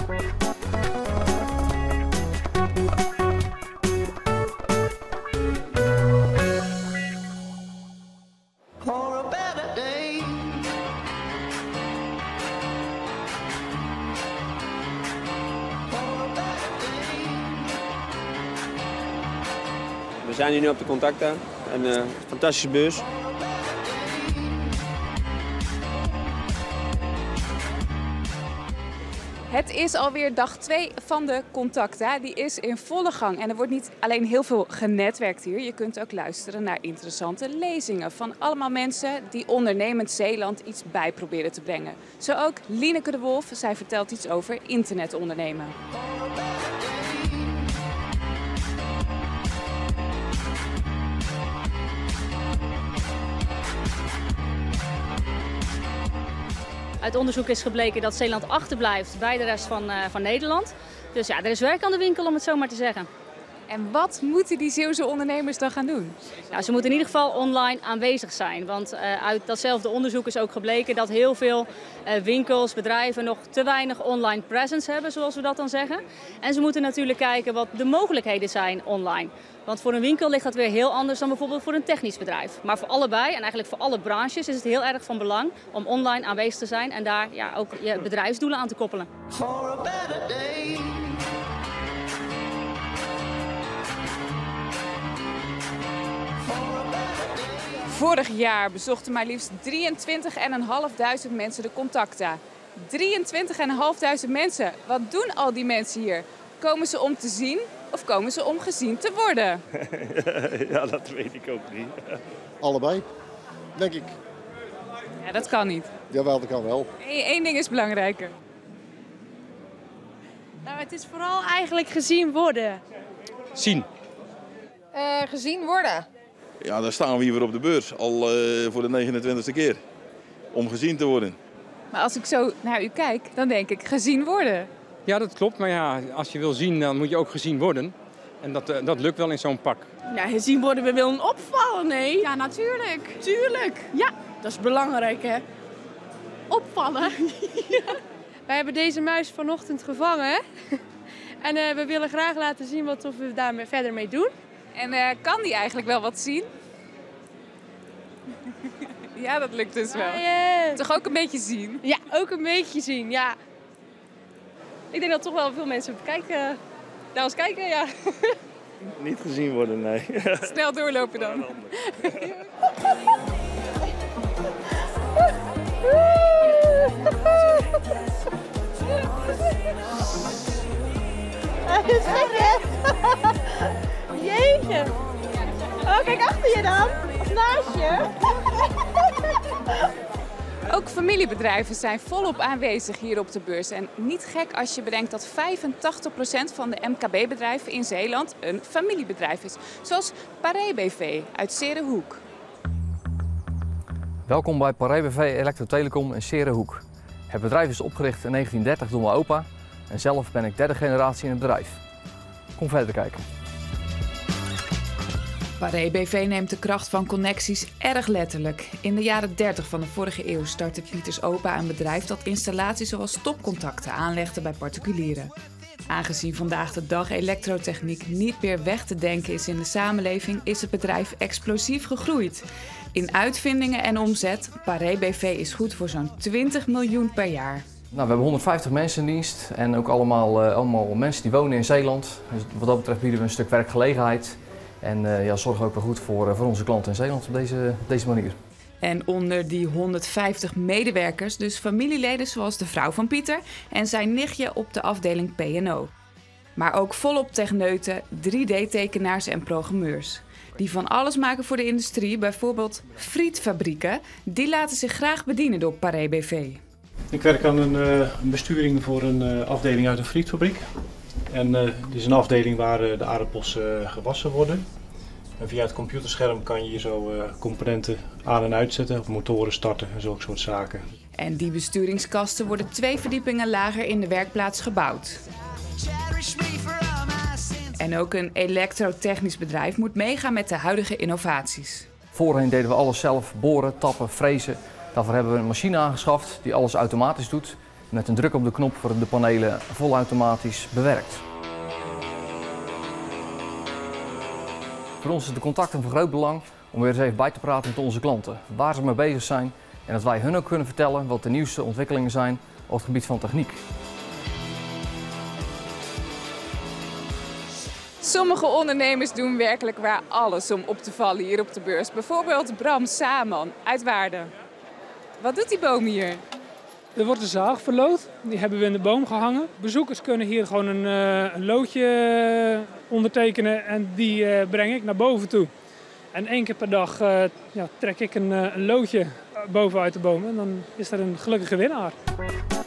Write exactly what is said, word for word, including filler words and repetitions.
We zijn hier nu op de Contacta, een uh, fantastische beurs. Het is alweer dag twee van de Contacta. Die is in volle gang. En er wordt niet alleen heel veel genetwerkt hier. Je kunt ook luisteren naar interessante lezingen van allemaal mensen die ondernemend Zeeland iets bij proberen te brengen. Zo ook Lieneke de Wolf. Zij vertelt iets over internetondernemen. Uit onderzoek is gebleken dat Zeeland achterblijft bij de rest van, uh, van Nederland. Dus ja, er is werk aan de winkel om het zo maar te zeggen. En wat moeten die Zeeuwse ondernemers dan gaan doen? Nou, ze moeten in ieder geval online aanwezig zijn. Want uh, uit datzelfde onderzoek is ook gebleken dat heel veel uh, winkels, bedrijven nog te weinig online presence hebben, zoals we dat dan zeggen. En ze moeten natuurlijk kijken wat de mogelijkheden zijn online. Want voor een winkel ligt dat weer heel anders dan bijvoorbeeld voor een technisch bedrijf. Maar voor allebei en eigenlijk voor alle branches is het heel erg van belang om online aanwezig te zijn en daar ja, ook je bedrijfsdoelen aan te koppelen. Vorig jaar bezochten maar liefst drieëntwintigduizend mensen de Contacta. drieëntwintigduizend mensen. Wat doen al die mensen hier? Komen ze om te zien of komen ze om gezien te worden? Ja, dat weet ik ook niet. Allebei, denk ik. Ja, dat kan niet. Jawel, dat kan wel. Eén ding is belangrijker. Nou, het is vooral eigenlijk gezien worden. Zien. Uh, gezien worden. Ja, daar staan we hier weer op de beurs, al uh, voor de negenentwintigste keer. Om gezien te worden. Maar als ik zo naar u kijk, dan denk ik gezien worden. Ja, dat klopt. Maar ja, als je wil zien, dan moet je ook gezien worden. En dat, uh, dat lukt wel in zo'n pak. Nou, gezien worden, we willen opvallen, nee. Ja, natuurlijk. Tuurlijk. Ja, dat is belangrijk, hè. Opvallen. Ja. Wij hebben deze muis vanochtend gevangen. En uh, we willen graag laten zien wat of we daar verder mee doen. En uh, kan die eigenlijk wel wat zien? Ja, dat lukt dus wel. Ah, yeah. Toch ook een beetje zien? Ja, ook een beetje zien, ja. Ik denk dat toch wel veel mensen kijken, naar ons kijken, ja. Niet gezien worden, nee. Snel doorlopen dan. Jeetje. Oh, kijk achter je dan. Of naast je. Ook familiebedrijven zijn volop aanwezig hier op de beurs. En niet gek als je bedenkt dat vijfentachtig procent van de M K B-bedrijven in Zeeland een familiebedrijf is. Zoals Paré B V uit Serenhoek. Welkom bij Paré B V Elektrotelecom in Serenhoek. Het bedrijf is opgericht in negentien dertig door mijn opa. En zelf ben ik derde generatie in het bedrijf. Kom verder kijken. Paré B V neemt de kracht van connecties erg letterlijk. In de jaren dertig van de vorige eeuw startte Pieters opa een bedrijf dat installaties zoals stopcontacten aanlegde bij particulieren. Aangezien vandaag de dag elektrotechniek niet meer weg te denken is in de samenleving, is het bedrijf explosief gegroeid. In uitvindingen en omzet, Paré B V is goed voor zo'n twintig miljoen per jaar. Nou, we hebben honderdvijftig mensen in dienst en ook allemaal, uh, allemaal mensen die wonen in Zeeland. Dus wat dat betreft bieden we een stuk werkgelegenheid. En uh, ja, zorgen ook wel goed voor, uh, voor onze klanten in Zeeland op deze, deze manier. En onder die honderdvijftig medewerkers dus familieleden zoals de vrouw van Pieter en zijn nichtje op de afdeling P en O. Maar ook volop techneuten, drie D-tekenaars en programmeurs. Die van alles maken voor de industrie, bijvoorbeeld frietfabrieken, die laten zich graag bedienen door Paré B V. Ik werk aan een, uh, een besturing voor een uh, afdeling uit een frietfabriek. En uh, dit is een afdeling waar uh, de aardappels uh, gewassen worden. En via het computerscherm kan je hier zo uh, componenten aan- en uitzetten, of motoren starten en zulke soort zaken. En die besturingskasten worden twee verdiepingen lager in de werkplaats gebouwd. En ook een elektrotechnisch bedrijf moet meegaan met de huidige innovaties. Voorheen deden we alles zelf, boren, tappen, frezen. Daarvoor hebben we een machine aangeschaft die alles automatisch doet. Met een druk op de knop worden de panelen volautomatisch bewerkt. Voor ons is de contacten van groot belang om weer eens even bij te praten met onze klanten. Waar ze mee bezig zijn en dat wij hun ook kunnen vertellen wat de nieuwste ontwikkelingen zijn op het gebied van techniek. Sommige ondernemers doen werkelijk waar alles om op te vallen hier op de beurs. Bijvoorbeeld Bram Saman uit Waarden. Wat doet die boom hier? Er wordt een zaag verloot, die hebben we in de boom gehangen. Bezoekers kunnen hier gewoon een, uh, een loodje ondertekenen en die uh, breng ik naar boven toe. En één keer per dag uh, ja, trek ik een, uh, een loodje boven uit de boom en dan is er een gelukkige winnaar.